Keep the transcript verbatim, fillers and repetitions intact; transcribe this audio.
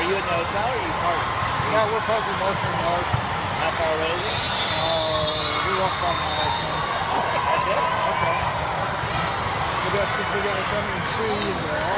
you in the hotel or are you parking? Yeah, we're parking mostly north. How far away is it? Uh, we walked five miles now. That's it? Okay. But that's because we got to come and see and uh,